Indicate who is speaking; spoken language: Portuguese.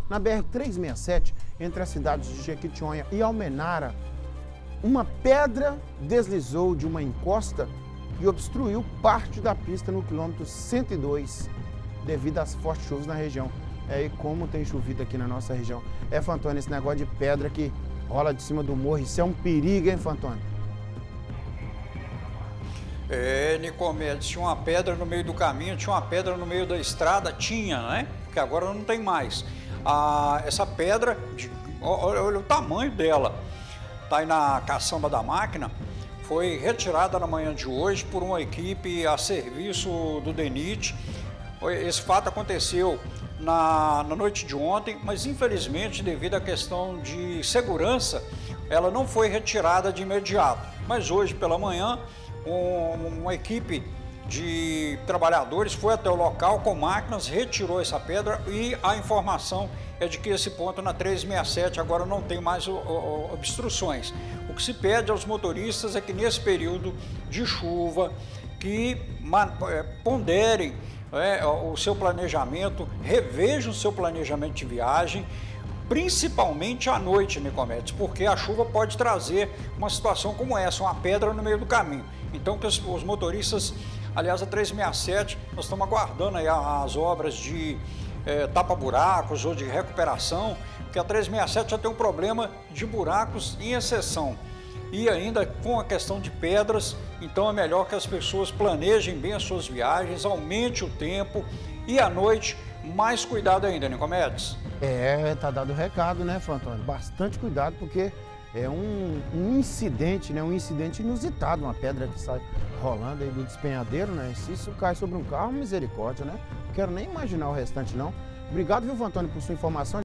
Speaker 1: Na BR-367, entre as cidades de Jequitinhonha e Almenara, uma pedra deslizou de uma encosta e obstruiu parte da pista no quilômetro 102, devido às fortes chuvas na região. E como tem chovido aqui na nossa região. Fantônio, esse negócio de pedra que rola de cima do morro, isso é um perigo, hein, Fantônio?
Speaker 2: Nicomedes, tinha uma pedra no meio do caminho, tinha uma pedra no meio da estrada, tinha, né? Porque agora não tem mais. Essa pedra, olha o tamanho dela, tá aí na caçamba da máquina, foi retirada na manhã de hoje por uma equipe a serviço do DENIT. Esse fato aconteceu na noite de ontem, mas infelizmente, devido à questão de segurança, ela não foi retirada de imediato. Mas hoje pela manhã, uma equipe de trabalhadores foi até o local com máquinas, retirou essa pedra e a informação é de que esse ponto na 367 agora não tem mais obstruções. O que se pede aos motoristas é que nesse período de chuva, que ponderem o seu planejamento, revejam o seu planejamento de viagem, principalmente à noite, Nicomedes, porque a chuva pode trazer uma situação como essa, uma pedra no meio do caminho. Então, que os motoristas, aliás, a 367, nós estamos aguardando aí as obras de tapa-buracos ou de recuperação, porque a 367 já tem um problema de buracos em exceção. E ainda com a questão de pedras, então é melhor que as pessoas planejem bem as suas viagens, aumente o tempo e à noite, mais cuidado ainda, Nicomedes.
Speaker 1: Tá dado o recado, né, Fantônio? Bastante cuidado, porque é um incidente, né? Um incidente inusitado, uma pedra que sai rolando aí do despenhadeiro, né? Se isso cai sobre um carro, misericórdia, né? Não quero nem imaginar o restante, não. Obrigado, viu, Fantônio, por sua informação.